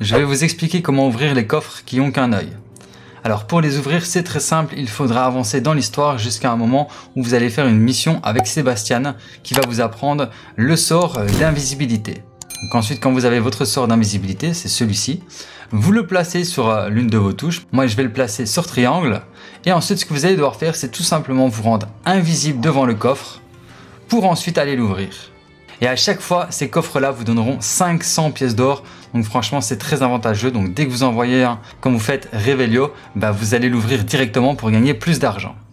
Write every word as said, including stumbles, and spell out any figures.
je vais vous expliquer comment ouvrir les coffres qui ont qu'un œil. Alors pour les ouvrir, c'est très simple, il faudra avancer dans l'histoire jusqu'à un moment où vous allez faire une mission avec Sébastien qui va vous apprendre le sort d'invisibilité. Donc ensuite, quand vous avez votre sort d'invisibilité, c'est celui-ci, vous le placez sur l'une de vos touches. Moi, je vais le placer sur triangle. Et ensuite, ce que vous allez devoir faire, c'est tout simplement vous rendre invisible devant le coffre pour ensuite aller l'ouvrir. Et à chaque fois, ces coffres-là vous donneront cinq cents pièces d'or. Donc franchement, c'est très avantageux. Donc dès que vous en voyez un, quand vous faites Revelio, bah, vous allez l'ouvrir directement pour gagner plus d'argent.